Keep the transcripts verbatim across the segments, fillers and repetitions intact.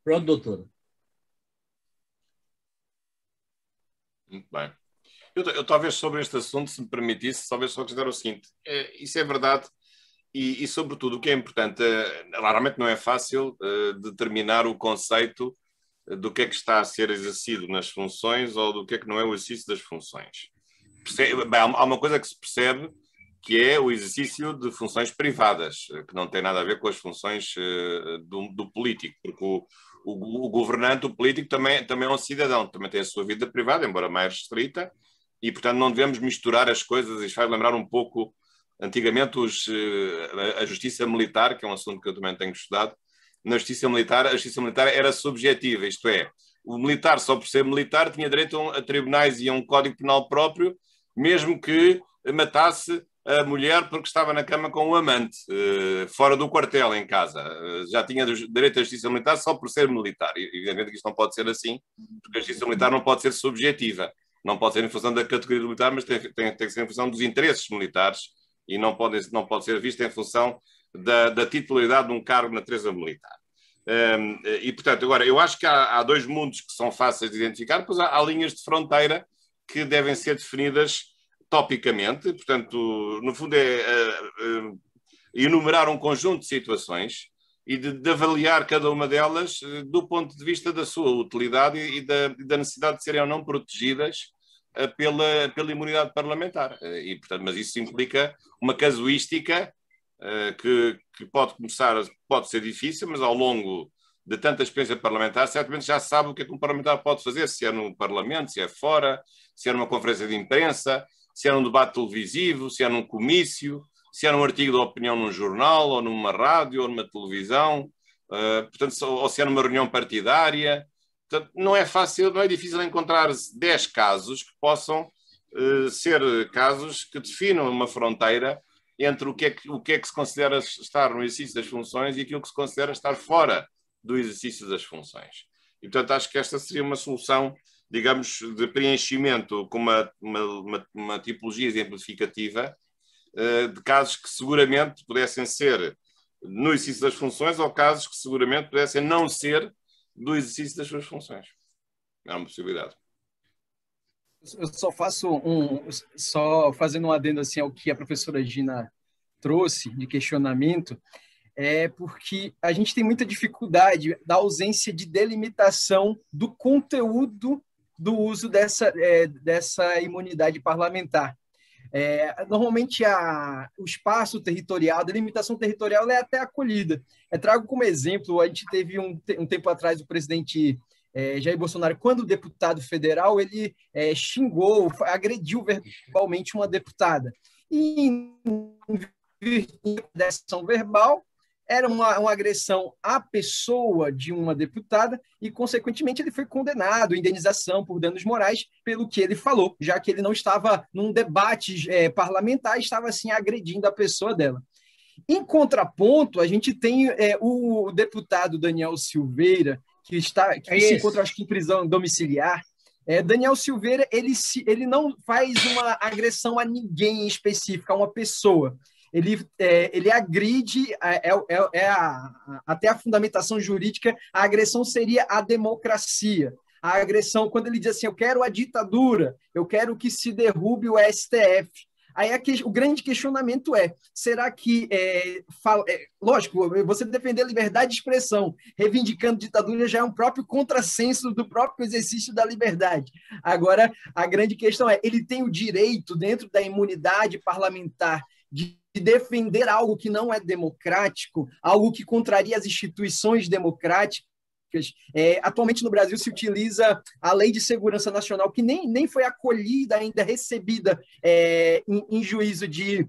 Pronto, doutora. Muito bem. Eu, eu talvez sobre este assunto, se me permitisse, talvez só considerar o seguinte, é, isso é verdade e, e, sobretudo, o que é importante, é, claramente não é fácil é, determinar o conceito do que é que está a ser exercido nas funções ou do que é que não é o exercício das funções. Percebe, bem, há uma coisa que se percebe, que é o exercício de funções privadas, que não tem nada a ver com as funções uh, do, do político, porque o, o, o governante, o político, também, também é um cidadão, também tem a sua vida privada, embora mais restrita, e, portanto, não devemos misturar as coisas. Isto faz lembrar um pouco, antigamente, os, uh, a justiça militar, que é um assunto que eu também tenho estudado. Na justiça militar, a justiça militar era subjetiva, isto é, o militar, só por ser militar, tinha direito a tribunais e a um código penal próprio, mesmo que matasse a mulher porque estava na cama com um amante, fora do quartel, em casa. Já tinha direito à justiça militar só por ser militar. E, evidentemente que isto não pode ser assim, porque a justiça militar não pode ser subjetiva. Não pode ser em função da categoria do militar, mas tem, tem, tem que ser em função dos interesses militares e não pode, não pode ser vista em função da, da titularidade de um cargo na natureza militar. Um, e, portanto, agora, eu acho que há, há dois mundos que são fáceis de identificar, depois há, há linhas de fronteira que devem ser definidas topicamente, portanto, no fundo é uh, uh, enumerar um conjunto de situações e de, de avaliar cada uma delas uh, do ponto de vista da sua utilidade e, e, da, e da necessidade de serem ou não protegidas uh, pela, pela imunidade parlamentar. Uh, e, portanto, mas isso implica uma casuística uh, que, que pode começar, pode ser difícil, mas ao longo de tanta experiência parlamentar, certamente já sabe o que é que um parlamentar pode fazer, se é no Parlamento, se é fora, se é numa conferência de imprensa, se é num debate televisivo, se é num comício, se é num artigo de opinião num jornal, ou numa rádio, ou numa televisão, uh, portanto, ou se é numa reunião partidária. Portanto, não é fácil, não é difícil encontrar dez casos que possam uh, ser casos que definam uma fronteira entre o que, é que, o que é que se considera estar no exercício das funções e aquilo que se considera estar fora do exercício das funções. E, portanto, acho que esta seria uma solução, digamos, de preenchimento com uma, uma, uma, uma tipologia exemplificativa uh, de casos que seguramente pudessem ser no exercício das funções ou casos que seguramente pudessem não ser do exercício das suas funções. É uma possibilidade. Eu só faço um, só fazendo um adendo assim ao que a professora Gina trouxe de questionamento, é porque a gente tem muita dificuldade da ausência de delimitação do conteúdo do uso dessa, é, dessa imunidade parlamentar. É, normalmente, a, o espaço territorial, a delimitação territorial é até acolhida. Eu trago como exemplo, a gente teve um, um tempo atrás o presidente é, Jair Bolsonaro, quando deputado federal, ele é, xingou, agrediu verbalmente uma deputada. E, em virtude dessa ação verbal, era uma, uma agressão à pessoa de uma deputada e, consequentemente, ele foi condenado, indenização por danos morais pelo que ele falou, já que ele não estava num debate é, parlamentar, estava, assim, agredindo a pessoa dela. Em contraponto, a gente tem é, o deputado Daniel Silveira, que, está, que é se encontra, acho que, em prisão domiciliar. É, Daniel Silveira, ele, se, ele não faz uma agressão a ninguém em específico, a uma pessoa. Ele, é, ele agride, é, é, é a, até a fundamentação jurídica, a agressão seria a democracia. A agressão, quando ele diz assim, eu quero a ditadura, eu quero que se derrube o S T F. Aí que, o grande questionamento é, será que, é, fala, é, lógico, você defender a liberdade de expressão, reivindicando ditadura já é um próprio contrassenso do próprio exercício da liberdade. Agora, a grande questão é, ele tem o direito, dentro da imunidade parlamentar, de defender algo que não é democrático, algo que contraria as instituições democráticas. É, atualmente no Brasil se utiliza a Lei de Segurança Nacional, que nem, nem foi acolhida ainda, recebida é, em, em juízo de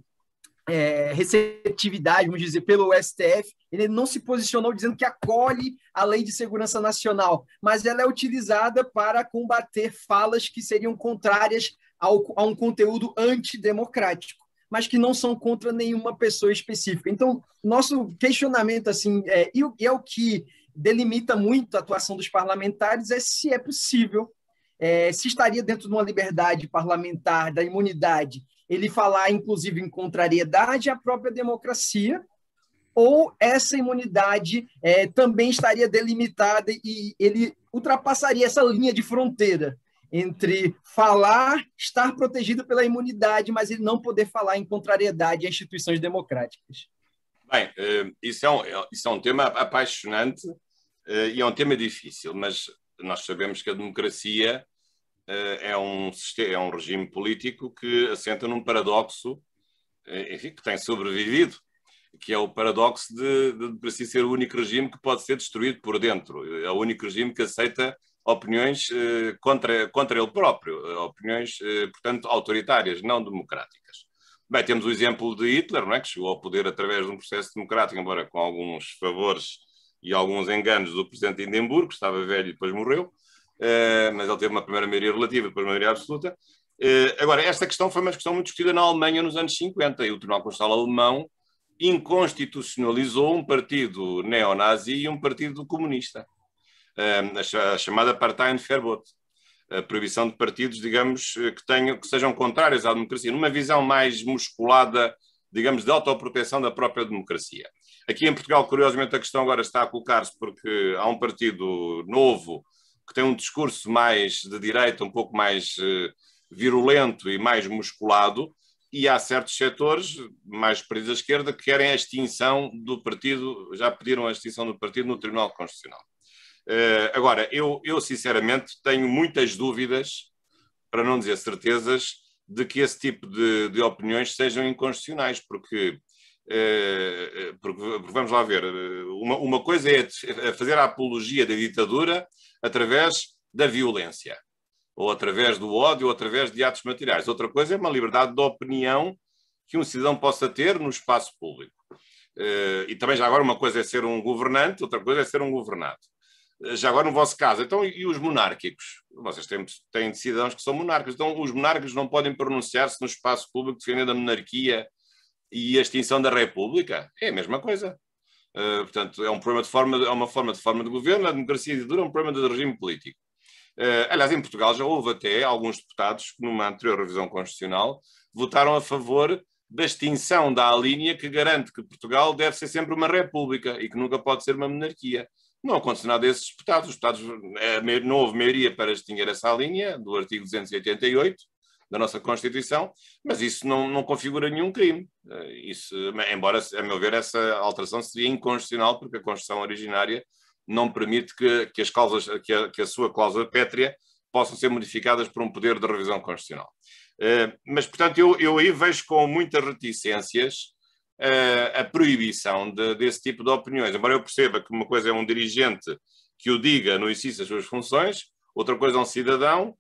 é, receptividade, vamos dizer, pelo S T F. Ele não se posicionou dizendo que acolhe a Lei de Segurança Nacional, mas ela é utilizada para combater falas que seriam contrárias ao, a um conteúdo antidemocrático, mas que não são contra nenhuma pessoa específica. Então, nosso questionamento, assim, é, e é o que delimita muito a atuação dos parlamentares, é se é possível, é, se estaria dentro de uma liberdade parlamentar, da imunidade, ele falar, inclusive, em contrariedade à própria democracia, ou essa imunidade é, também estaria delimitada e ele ultrapassaria essa linha de fronteira entre falar, estar protegido pela imunidade, mas ele não poder falar em contrariedade a instituições democráticas? Bem, isso é um, isso é um tema apaixonante e é um tema difícil, mas nós sabemos que a democracia é um, é um regime político que assenta num paradoxo, enfim, que tem sobrevivido, que é o paradoxo de, de democracia ser o único regime que pode ser destruído por dentro. É o único regime que aceita opiniões eh, contra, contra ele próprio, opiniões, eh, portanto, autoritárias, não democráticas. Bem, temos o exemplo de Hitler, não é? Que chegou ao poder através de um processo democrático, embora com alguns favores e alguns enganos do presidente de Hindenburgo, que estava velho e depois morreu, eh, mas ele teve uma primeira maioria relativa e depois uma maioria absoluta. Eh, agora, esta questão foi uma questão muito discutida na Alemanha nos anos cinquenta, e o Tribunal Constitucional Alemão inconstitucionalizou um partido neonazi e um partido comunista, a chamada Parteienverbot, a proibição de partidos, digamos, que, tenham, que sejam contrários à democracia, numa visão mais musculada, digamos, de autoproteção da própria democracia. Aqui em Portugal, curiosamente, a questão agora está a colocar-se porque há um partido novo que tem um discurso mais de direita, um pouco mais virulento e mais musculado, e há certos setores, mais partidos da esquerda, que querem a extinção do partido, já pediram a extinção do partido no Tribunal Constitucional. Uh, agora, eu, eu sinceramente tenho muitas dúvidas, para não dizer certezas, de que esse tipo de, de opiniões sejam inconstitucionais, porque, uh, porque, porque vamos lá ver, uma, uma coisa é fazer a apologia da ditadura através da violência, ou através do ódio, ou através de atos materiais. Outra coisa é uma liberdade de opinião que um cidadão possa ter no espaço público. Uh, e também já agora uma coisa é ser um governante, outra coisa é ser um governado. Já agora no vosso caso, então e os monárquicos? Vocês têm, têm cidadãos que são monarcas, então os monarcas não podem pronunciar-se no espaço público defendendo a monarquia e a extinção da república? É a mesma coisa. Uh, portanto, é, um problema de forma, é uma forma de forma de governo, a democracia de dura é um problema de regime político. Uh, aliás, em Portugal já houve até alguns deputados que numa anterior revisão constitucional votaram a favor da extinção da alínea que garante que Portugal deve ser sempre uma república e que nunca pode ser uma monarquia. Não aconteceu nada desses deputados. Os deputados, não houve maioria para extinguir essa linha do artigo duzentos e oitenta e oito da nossa Constituição, mas isso não, não configura nenhum crime. Isso, embora, a meu ver, essa alteração seria inconstitucional, porque a Constituição originária não permite que, que, as cláusulas, que, a, que a sua cláusula pétrea possam ser modificadas por um poder de revisão constitucional. Mas, portanto, eu, eu aí vejo com muitas reticências a proibição de, desse tipo de opiniões. Embora eu perceba que uma coisa é um dirigente que o diga no exercício das suas funções, outra coisa é um cidadão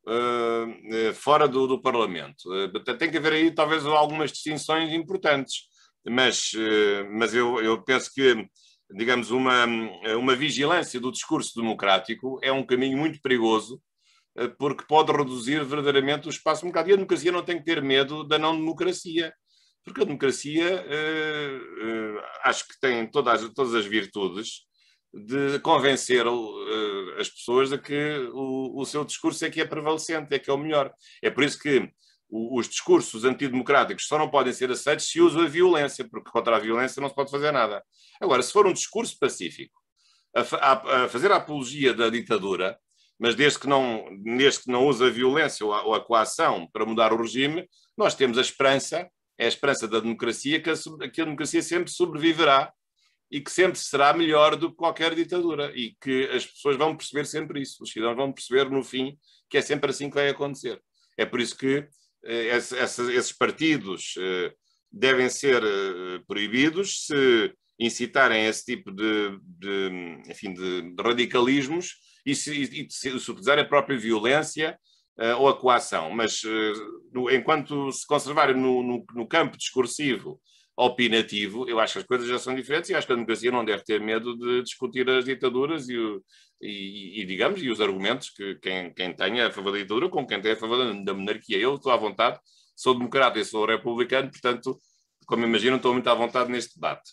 uh, fora do, do Parlamento. Uh, tem que haver aí talvez algumas distinções importantes, mas, uh, mas eu, eu penso que, digamos, uma, uma vigilância do discurso democrático é um caminho muito perigoso, uh, porque pode reduzir verdadeiramente o espaço democrático. E a democracia não tem que ter medo da não-democracia. Porque a democracia uh, uh, acho que tem todas, todas as virtudes de convencer uh, as pessoas de que o, o seu discurso é que é prevalecente, é que é o melhor. É por isso que o, os discursos antidemocráticos só não podem ser aceitos se usam a violência, porque contra a violência não se pode fazer nada. Agora, se for um discurso pacífico, a, a, a fazer a apologia da ditadura, mas desde que não, desde que não usa a violência ou a, ou a coação para mudar o regime, nós temos a esperança, é a esperança da democracia, que a, que a democracia sempre sobreviverá e que sempre será melhor do que qualquer ditadura e que as pessoas vão perceber sempre isso. Os cidadãos vão perceber no fim que é sempre assim que vai acontecer. É por isso que eh, esse, esses partidos eh, devem ser eh, proibidos se incitarem esse tipo de, de, enfim, de, de radicalismos e se, e se utilizarem a própria violência Uh, ou a coação, mas uh, no, enquanto se conservarem no, no, no campo discursivo opinativo, eu acho que as coisas já são diferentes e acho que a democracia não deve ter medo de discutir as ditaduras e, o, e, e digamos, e os argumentos que quem, quem tenha a favor da ditadura com quem tem a favor da monarquia. Eu estou à vontade, sou democrata e sou republicano, portanto, como imaginam, estou muito à vontade neste debate.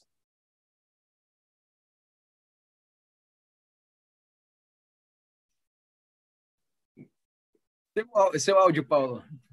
Seu, seu áudio, Paulo.